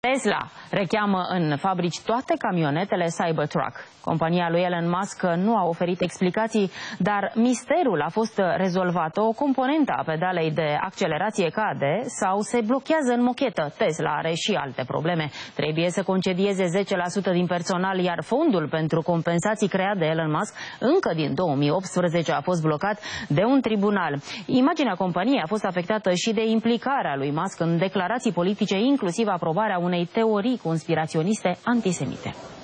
Tesla recheamă în fabrici toate camionetele Cybertruck. Compania lui Elon Musk nu a oferit explicații, dar misterul a fost rezolvat. O componentă a pedalei de accelerație cade sau se blochează în mochetă. Tesla are și alte probleme. Trebuie să concedieze 10% din personal, iar fondul pentru compensații creat de Elon Musk încă din 2018 a fost blocat de un tribunal. Imaginea companiei a fost afectată și de implicarea lui Musk în declarații politice, inclusiv aprobarea unei teorii conspiraționiste antisemite.